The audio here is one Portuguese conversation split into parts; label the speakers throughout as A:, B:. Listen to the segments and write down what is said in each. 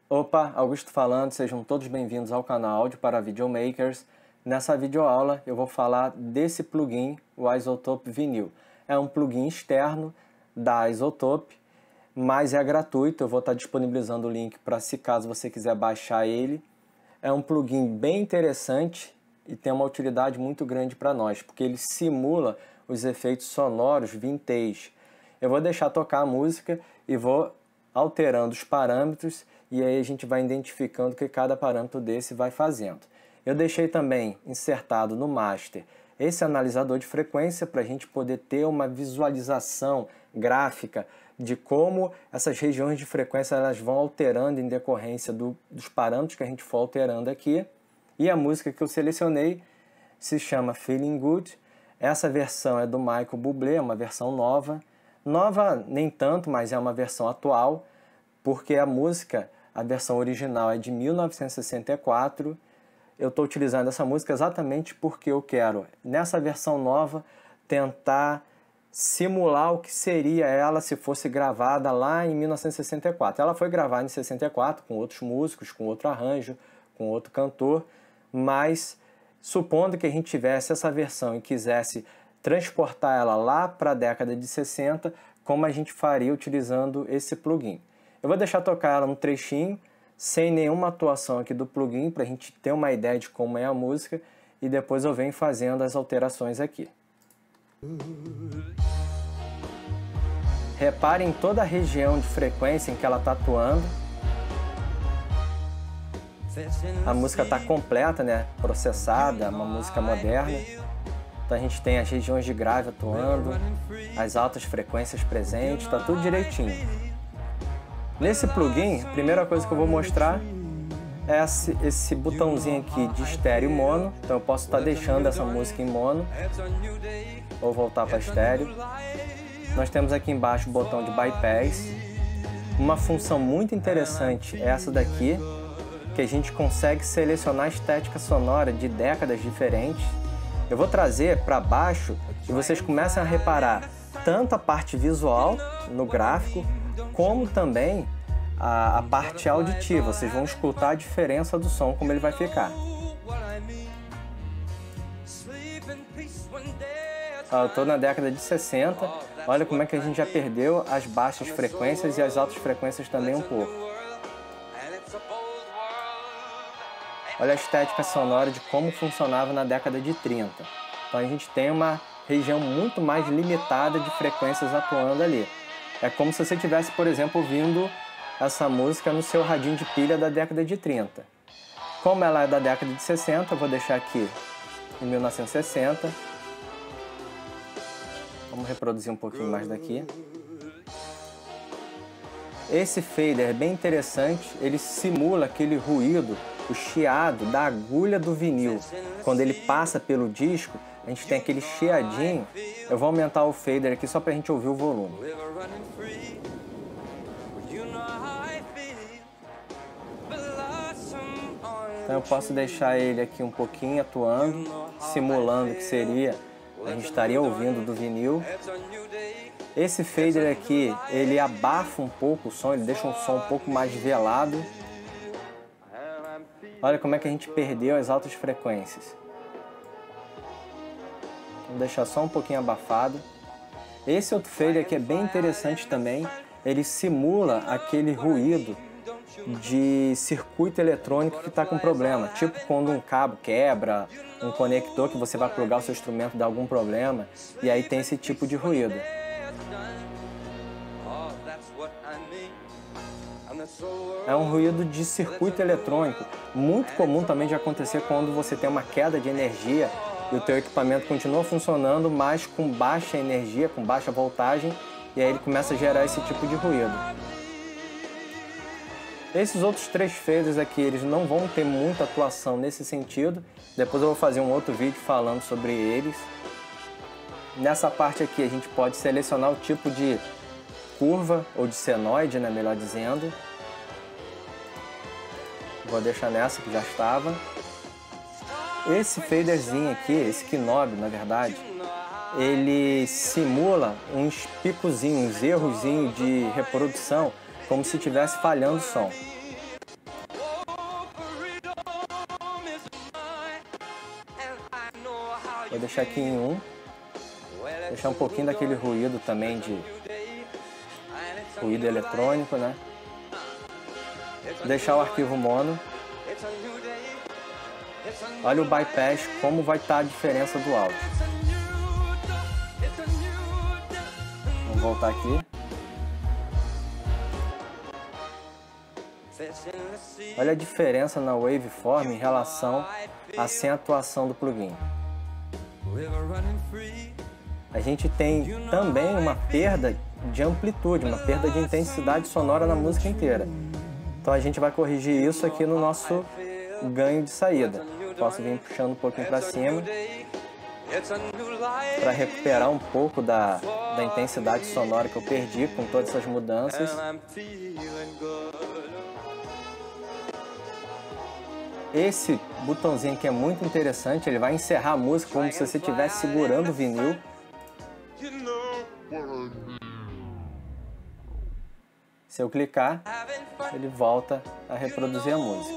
A: Opa, Augusto falando, sejam todos bem-vindos ao canal Áudio para Videomakers. Nessa videoaula eu vou falar desse plugin, o Isotope Vinyl. É um plugin externo da Isotope, mas é gratuito, eu vou estar disponibilizando o link para se caso você quiser baixar ele. É um plugin bem interessante e tem uma utilidade muito grande para nós, porque ele simula os efeitos sonoros vintage. Eu vou deixar tocar a música e vou alterando os parâmetros e aí a gente vai identificando o que cada parâmetro desse vai fazendo. Eu deixei também insertado no master esse analisador de frequência para a gente poder ter uma visualização gráfica de como essas regiões de frequência elas vão alterando em decorrência dos parâmetros que a gente for alterando aqui. E a música que eu selecionei se chama Feeling Good. Essa versão é do Michael Bublé, é uma versão nova. Nova nem tanto, mas é uma versão atual, porque a música, a versão original é de 1964. Eu estou utilizando essa música exatamente porque eu quero, nessa versão nova, tentar simular o que seria ela se fosse gravada lá em 1964. Ela foi gravada em 64 com outros músicos, com outro arranjo, com outro cantor, mas supondo que a gente tivesse essa versão e quisesse transportar ela lá para a década de 60, como a gente faria utilizando esse plugin. Eu vou deixar tocar ela um trechinho, sem nenhuma atuação aqui do plugin, para a gente ter uma ideia de como é a música, e depois eu venho fazendo as alterações aqui. Reparem em toda a região de frequência em que ela está atuando. A música está completa, né? Processada, uma música moderna. Então a gente tem as regiões de grave atuando, as altas frequências presentes, está tudo direitinho. Nesse plugin, a primeira coisa que eu vou mostrar é esse botãozinho aqui de estéreo e mono. Então eu posso estar deixando essa música em mono ou voltar para estéreo. Nós temos aqui embaixo o botão de bypass. Uma função muito interessante é essa daqui, que a gente consegue selecionar a estética sonora de décadas diferentes. Eu vou trazer para baixo e vocês começam a reparar tanto a parte visual no gráfico, como também a parte auditiva. Vocês vão escutar a diferença do som, como ele vai ficar. Eu estou na década de 60, olha como é que a gente já perdeu as baixas frequências e as altas frequências também um pouco. Olha a estética sonora de como funcionava na década de 30. Então a gente tem uma região muito mais limitada de frequências atuando ali. É como se você estivesse, por exemplo, ouvindo essa música no seu radinho de pilha da década de 30. Como ela é da década de 60, eu vou deixar aqui em 1960. Vamos reproduzir um pouquinho mais daqui. Esse fader é bem interessante, ele simula aquele ruído, o chiado da agulha do vinil. Quando ele passa pelo disco, a gente tem aquele chiadinho. Eu vou aumentar o fader aqui só para a gente ouvir o volume. Então eu posso deixar ele aqui um pouquinho atuando, simulando que seria, a gente estaria ouvindo do vinil. Esse fader aqui, ele abafa um pouco o som, ele deixa um som um pouco mais velado. Olha como é que a gente perdeu as altas frequências. Vou deixar só um pouquinho abafado. Esse outro fader aqui é bem interessante também. Ele simula aquele ruído de circuito eletrônico que está com problema. Tipo quando um cabo quebra, um conector que você vai plugar o seu instrumento dá algum problema. E aí tem esse tipo de ruído. É um ruído de circuito eletrônico, muito comum também de acontecer quando você tem uma queda de energia e o teu equipamento continua funcionando, mas com baixa energia, com baixa voltagem, e aí ele começa a gerar esse tipo de ruído. Esses outros três faders aqui, eles não vão ter muita atuação nesse sentido, depois eu vou fazer um outro vídeo falando sobre eles. Nessa parte aqui a gente pode selecionar o tipo de curva, ou de senoide, né, melhor dizendo. Vou deixar nessa que já estava. Esse faderzinho aqui, esse knob, na verdade, ele simula uns picozinhos, uns errozinhos de reprodução, como se estivesse falhando o som. Vou deixar aqui em 1. Deixar um pouquinho daquele ruído também de ruído eletrônico, né? Deixar o arquivo mono. Olha o bypass, como vai estar a diferença do áudio. Vamos voltar aqui. Olha a diferença na waveform em relação à sem atuação do plugin. A gente tem também uma perda de amplitude, uma perda de intensidade sonora na música inteira. Então a gente vai corrigir isso aqui no nosso ganho de saída. Posso vir puxando um pouquinho para cima para recuperar um pouco da intensidade sonora que eu perdi com todas essas mudanças. Esse botãozinho aqui é muito interessante, ele vai encerrar a música como se você estivesse segurando o vinil. Se eu clicar, ele volta a reproduzir a música.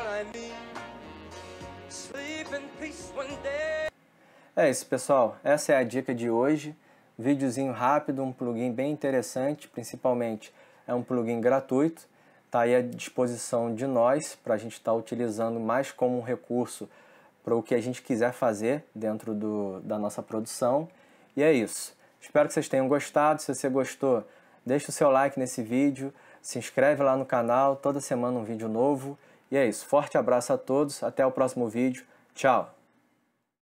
A: É isso, pessoal. Essa é a dica de hoje. Videozinho rápido, um plugin bem interessante, principalmente é um plugin gratuito. Está aí à disposição de nós, para a gente estar utilizando mais como um recurso para o que a gente quiser fazer dentro da nossa produção. E é isso. Espero que vocês tenham gostado. Se você gostou, deixa o seu like nesse vídeo, se inscreve lá no canal, toda semana um vídeo novo. E é isso. Forte abraço a todos, até o próximo vídeo. Tchau!